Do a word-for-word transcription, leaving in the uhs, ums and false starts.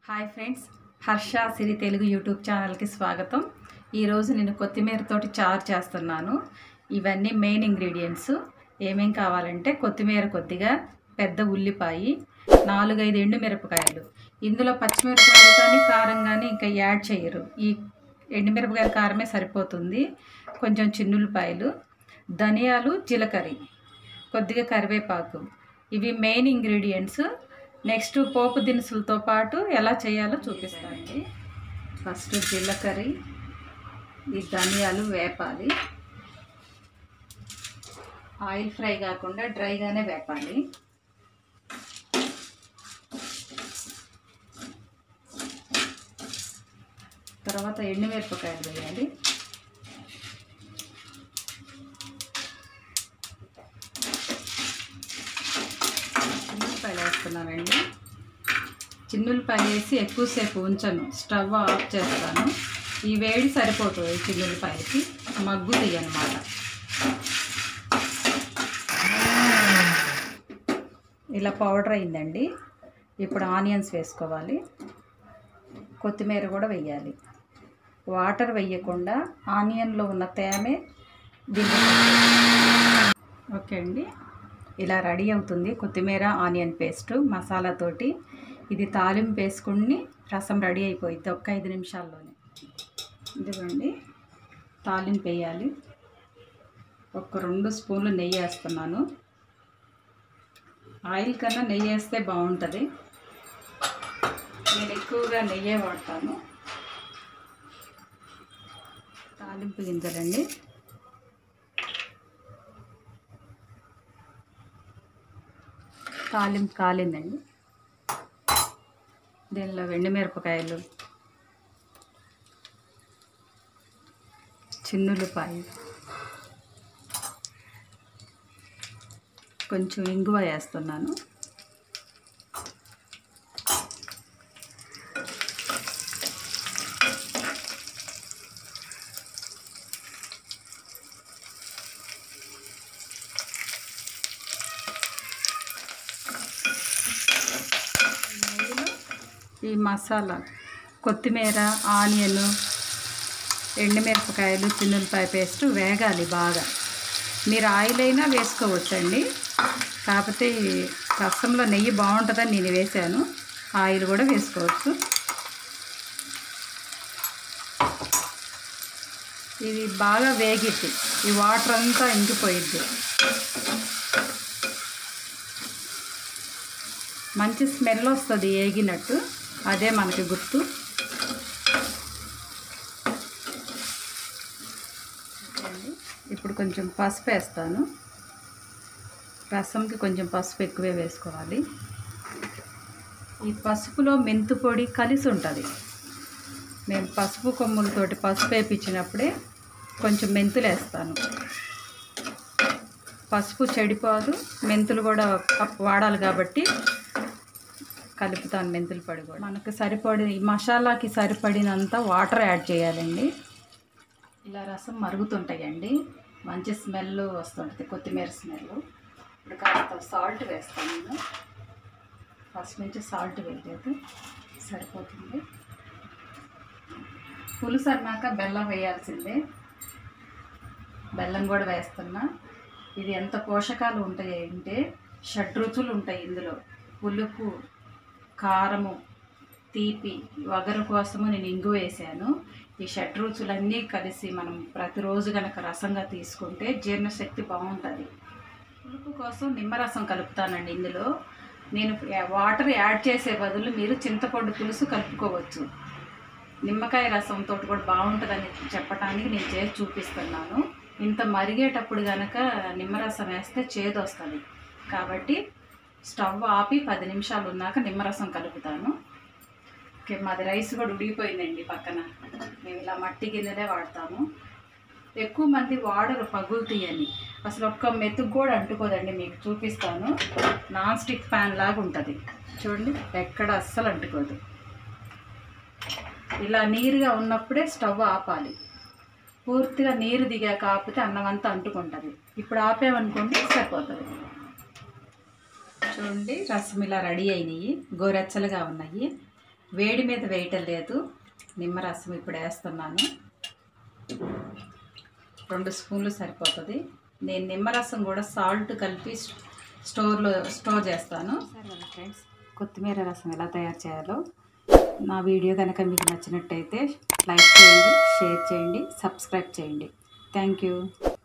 Hi friends, Harsha Siri Telugu YouTube ఛానల్కి స్వాగతం. ఈరోజు నేను కొత్తిమీరతోటి చారు చేస్తున్నాను. ఇవన్నీ మెయిన్ ఇంగ్రీడియంట్స్. ఏమేం కావాలంటే కొత్తిమీర కొద్దిగా, పెద్ద ఉల్లిపాయ, నాలుగైదు ఎండుమిరపకాయలు. ఇందులో పచ్చిమిరపకాయలు కానీ కారం కానీ ఇంకా యాడ్ చేయరు. ఈ ఎండుమిరపకాయల కారమే సరిపోతుంది. కొంచెం చిన్నులపాయలు, ధనియాలు, జీలకర్ర, కొద్దిగా కరివేపాకు. ఇవి మెయిన్ ఇంగ్రీడియంట్స్. నెక్స్ట్ పోపు దినుసులతో పాటు ఎలా చేయాలో చూపిస్తానండి. ఫస్ట్ జీలకర్ర, ఈ ధనియాలు వేపాలి. ఆయిల్ ఫ్రై కాకుండా డ్రైగానే వేపాలి. తర్వాత ఎండుమిరపకాయలు వేయాలి. చిన్నులపాయలు వేస్తున్నానండి. చిన్నులపాయలు వేసి ఎక్కువసేపు ఉంచను, స్టవ్ ఆఫ్ చేస్తాను. ఈ వేడి సరిపోతుంది చిన్నులపాయలకి, మగ్గుతాయి అన్నమాట. ఇలా పౌడర్ అయిందండి. ఇప్పుడు ఆనియన్స్ వేసుకోవాలి. కొత్తిమీర కూడా వేయాలి. వాటర్ వేయకుండా ఆనియన్లో ఉన్న తేమే దీన్ని. ఓకే అండి, ఇలా రెడీ అవుతుంది కొత్తిమీర ఆనియన్ పేస్ట్ మసాలాతోటి. ఇది తాలింపు వేసుకుని రసం రెడీ అయిపోయింది ఒక్క ఐదు నిమిషాల్లోనే. ఇదిగోండి, తాలింపు వేయాలి. ఒక రెండు స్పూన్లు నెయ్యి వేస్తున్నాను. ఆయిల్ కన్నా నెయ్యి వేస్తే బాగుంటుంది. నేను ఎక్కువగా నెయ్యే వాడతాను. తాలింపు గింజలండి. తాలింపు కాలిందండి. దీనిలో ఎండుమిరపకాయలు, చిన్నులపాయ, కొంచెం ఇంగువ వేస్తున్నాను. ఈ మసాలా కొత్తిమీర, ఆనియన్, ఎండుమిరపకాయలు, చిన్నులపాయ పేస్ట్ వేగాలి బాగా. మీరు ఆయిల్ అయినా వేసుకోవచ్చండి, కాకపోతే రసంలో నెయ్యి బాగుంటుందని నేను వేసాను. ఆయిల్ కూడా వేసుకోవచ్చు. ఇది బాగా వేగిద్ది, ఈ వాటర్ అంతా ఇంకిపోయిద్ది. మంచి స్మెల్ వస్తుంది వేగినట్టు, అదే మనకి గుర్తు. ఇప్పుడు కొంచెం పసుపు వేస్తాను. రసంకి కొంచెం పసుపు ఎక్కువే వేసుకోవాలి. ఈ పసుపులో మెంతు పొడి కలిసి ఉంటుంది. మేము పసుపు కొమ్ములతోటి పసుపు వేయించినప్పుడే కొంచెం మెంతులు వేస్తాను. పసుపు చెడిపోదు, మెంతులు కూడా వాడాలి కాబట్టి కలుపుతాను. మెంతులు పొడి కూడా మనకు సరిపడి, మసాలాకి సరిపడినంత వాటర్ యాడ్ చేయాలండి. ఇలా రసం మరుగుతుంటాయండి, మంచి స్మెల్ వస్తుంటుంది, కొత్తిమీర స్మెల్. ఇప్పుడు కాస్త సాల్ట్ వేస్తాను. నేను ఫస్ట్ నుంచి సాల్ట్ వేయలేదు, సరిపోతుంది. పులుసు అన్నాక బెల్లం వేయాల్సిందే. బెల్లం కూడా వేస్తున్నా. ఇది ఎంత పోషకాలు ఉంటాయి అంటే షడ్రుచులు ఉంటాయి ఇందులో. పులుపు, కారము, తీపి, వగరు కోసము నేను ఇంగు వేసాను. ఈ షడ్రుచులన్నీ కలిసి మనం ప్రతిరోజు కనుక రసంగా తీసుకుంటే జీర్ణశక్తి బాగుంటుంది. పులుపు కోసం నిమ్మరసం కలుపుతానండి. ఇందులో నేను వాటర్ యాడ్ చేసే బదులు మీరు చింతపండు పులుసు కలుపుకోవచ్చు. నిమ్మకాయ రసంతో కూడా బాగుంటుందని చెప్పడానికి నేను చేసి చూపిస్తున్నాను. ఇంత మరిగేటప్పుడు కనుక నిమ్మరసం వేస్తే చేదు వస్తుంది. కాబట్టి స్టవ్ ఆపి పది నిమిషాలు ఉన్నాక నిమ్మరసం కలుపుతాను. ఓకే, మాది రైస్ కూడా ఉడిగిపోయిందండి పక్కన. మేము ఇలా మట్టి గిన్నెలే వాడతాము. ఎక్కువ మంది వాడరు పగులుతాయని. అసలు ఒక్క మెతుకు కూడా అంటుకోదండి. మీకు చూపిస్తాను. నాన్ స్టిక్ ప్యాన్ లాగా ఉంటుంది చూడండి, ఎక్కడ అస్సలు అంటుకోదు. ఇలా నీరుగా ఉన్నప్పుడే స్టవ్ ఆపాలి. పూర్తిగా నీరు దిగాక ఆపితే అన్నం అంతా అంటుకుంటుంది. ఇప్పుడు ఆపేమనుకోండి సరిపోతుంది. చూడండి, రసం ఇలా రెడీ అయినాయి, గోరెచ్చలుగా ఉన్నాయి. వేడి మీద వేయటం లేదు, నిమ్మరసం ఇప్పుడు వేస్తున్నాను. రెండు స్పూన్లు సరిపోతుంది. నేను నిమ్మరసం కూడా సాల్ట్ కలిపి స్టోర్లో స్టోర్ చేస్తాను. సరే కదా ఫ్రెండ్స్, కొత్తిమీర రసం ఎలా తయారు చేయాలో నా వీడియో కనుక మీకు నచ్చినట్టయితే లైక్ చేయండి, షేర్ చేయండి, సబ్స్క్రైబ్ చేయండి. Thank you.